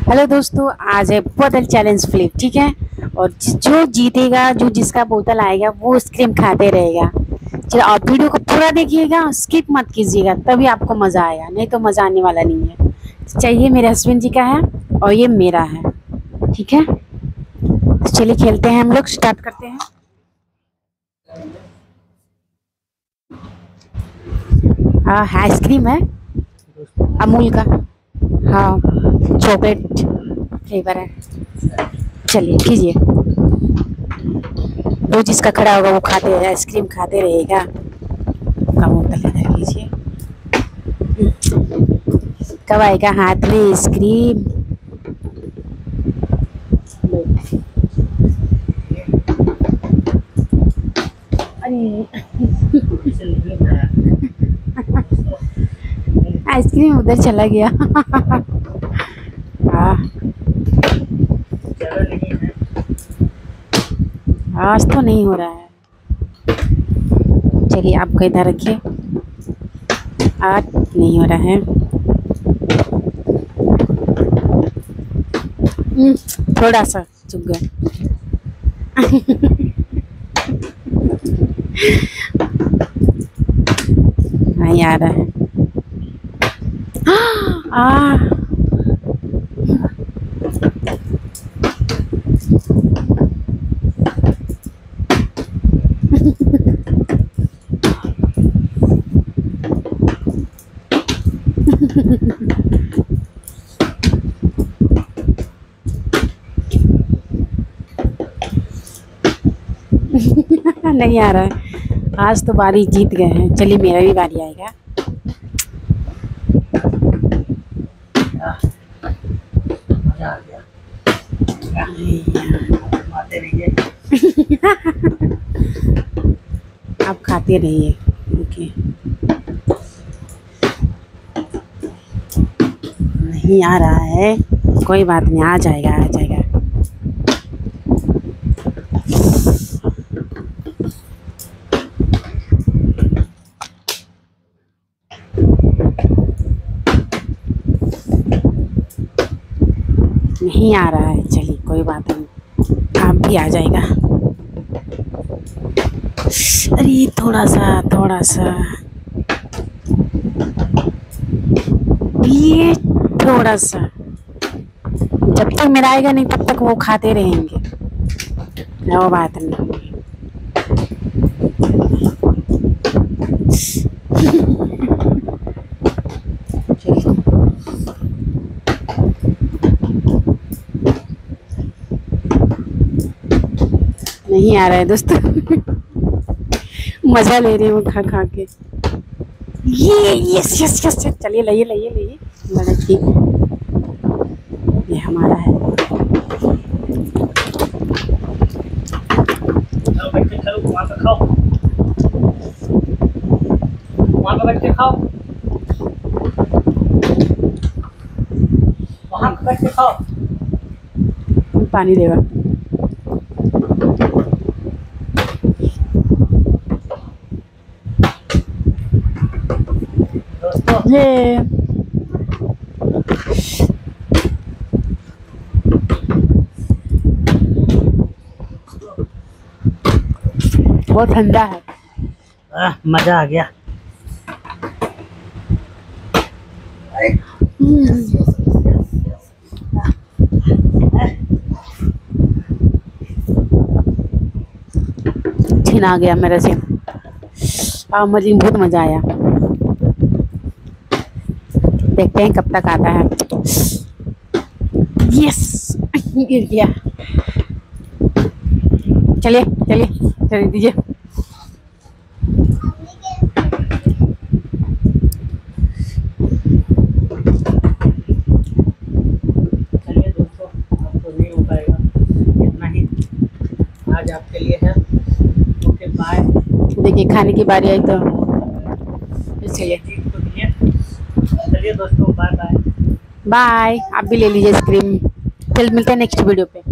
Hello दोस्तों, आज है बोतल चैलेंज फ्लिप। ठीक है, और जो जीतेगा, जो जिसका बोतल आएगा वो आइसक्रीम खाते रहेगा। चलो आप वीडियो को पूरा देखिएगा, स्किप मत कीजिएगा, तभी आपको मज़ा आएगा, नहीं तो मज़ा आने वाला नहीं है। चाहिए मेरे हस्बैंड जी का है और ये मेरा है। ठीक है, तो चलिए खेलते हैं, हम लोग स्टार्ट करते हैं। हाँ, आइसक्रीम है अमूल का। हाँ, चॉकलेट फ्लेवर है। चलिए कीजिए, जो जिसका खड़ा होगा वो खाते आइसक्रीम खाते रहेगा। का बोतल इधर कीजिए, कब आएगा हाथ में आइसक्रीम। आइसक्रीम उधर चला गया। आज तो नहीं हो रहा है। चलिए आपको इधर रखिए, आज नहीं हो रहा है। थोड़ा सा चुप गया। नहीं आ रहा है। नहीं आ रहा है। आज तो बारी जीत गए हैं। चलिए मेरा भी बारी आएगा। आप खाते रहिए। ओके, नहीं आ रहा है, कोई बात नहीं, आ जाएगा आ जाएगा। नहीं आ रहा है, चलिए कोई बात नहीं, आप भी आ जाएगा। अरे थोड़ा सा ये थोड़ा सा, जब तक मेरा आएगा नहीं तब तक वो खाते रहेंगे। वो बात नहीं। नहीं आ रहा है दोस्तों। मजा ले रही हूँ खा खा के। ये यस यस यस, चलिए लाइए बड़ा ठीक। ये हमारा है। वहाँ पे खाओ, वहाँ पे बैठ के खाओ, वहाँ पे बैठ के खाओ। पानी देगा। ये बहुत ठंडा है। मजा आ गया। छीन आ गया मेरे से। मुझे बहुत मजा आया। देखते हैं कब तक आता है। यस, गिर गया। चलिए दीजिए। चलिए दोस्तों, अब तो नहीं हो पाएगा, इतना ही आज आपके लिए है। Okay bye. देखिए खाने की बारी आई तो चलिए। चलिए दोस्तों, बाय बाय। बाय, आप भी ले लीजिए आइसक्रीम। फिर मिलते हैं नेक्स्ट वीडियो पे।